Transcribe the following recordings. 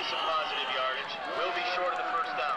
be some positive yardage. We'll be short of the first down.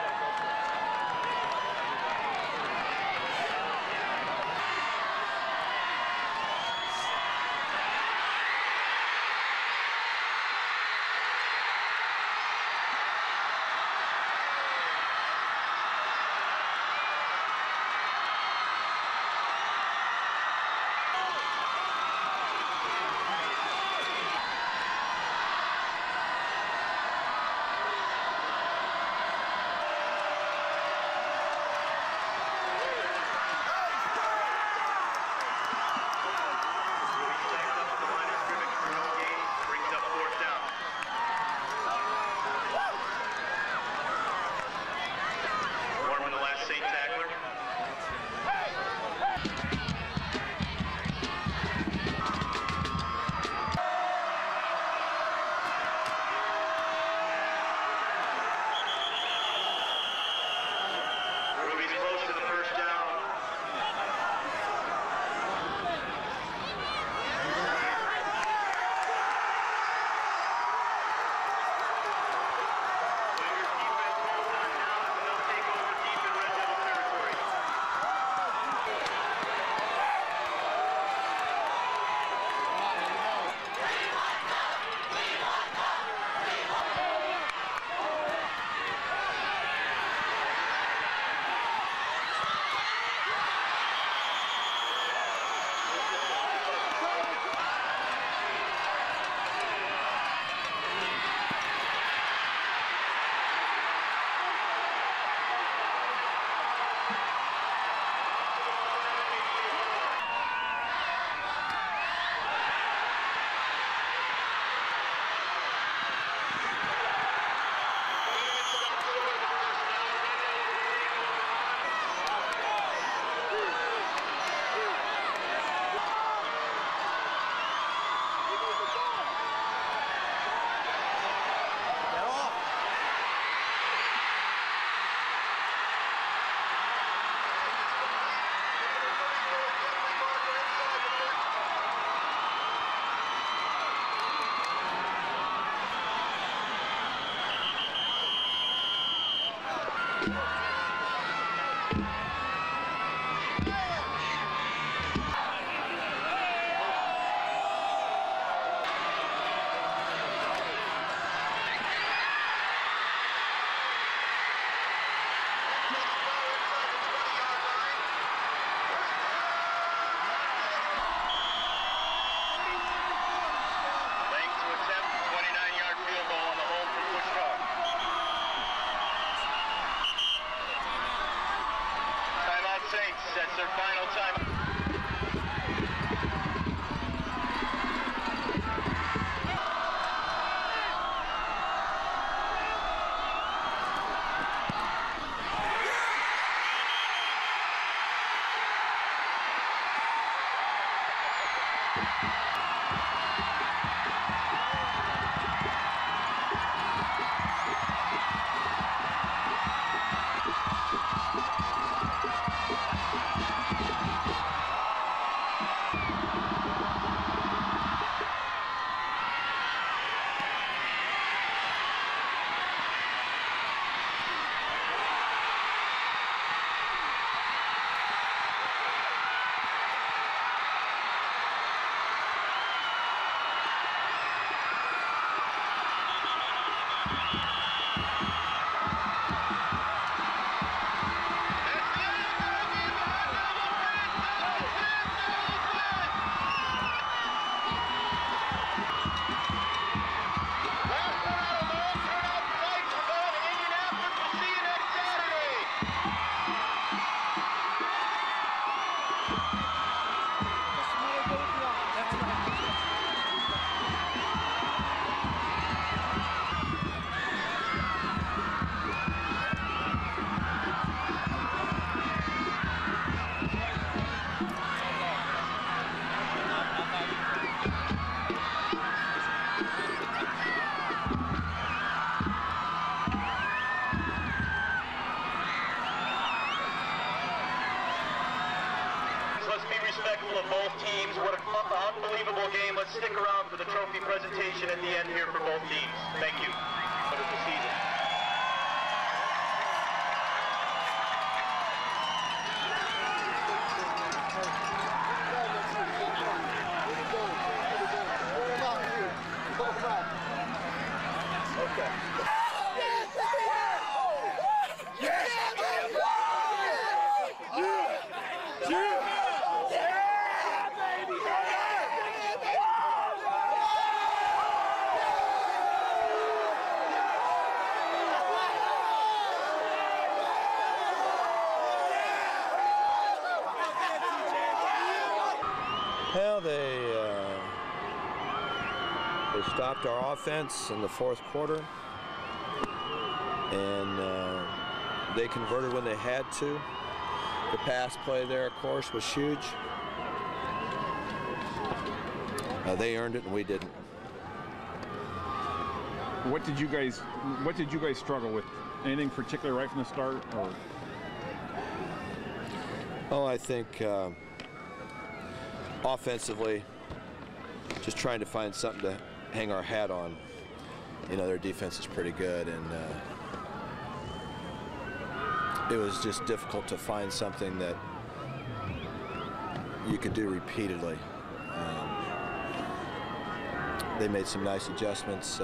That's their final time. Let's be respectful of both teams. What an unbelievable game. Let's stick around for the trophy presentation at the end here for both teams. Thank you. of the season. Well, they stopped our offense in the fourth quarter, and they converted when they had to. The pass play there, of course, was huge. They earned it, and we didn't. What did you guys struggle with? Anything particular right from the start, or? Oh, I think offensively, just trying to find something to hang our hat on. You know, their defense is pretty good, and it was just difficult to find something that you could do repeatedly. They made some nice adjustments.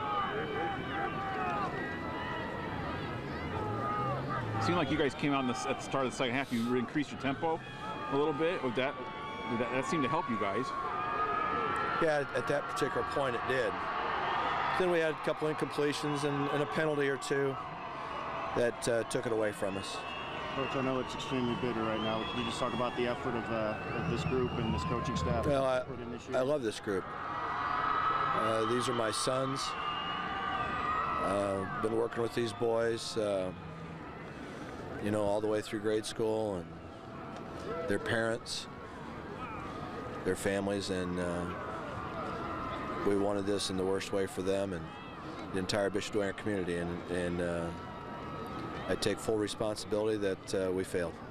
It seemed like you guys came out at the start of the second half. You increased your tempo a little bit. That seemed to help you guys. Yeah, at that particular point it did. Then we had a couple incompletions and a penalty or two that took it away from us. Coach, I know it's extremely bitter right now. Can you just talk about the effort of this group and this coaching staff? Well, I love this group. These are my sons. Been working with these boys, you know, all the way through grade school, and their parents, their families, and we wanted this in the worst way for them and the entire Bishop Dwenger community, and I take full responsibility that we failed.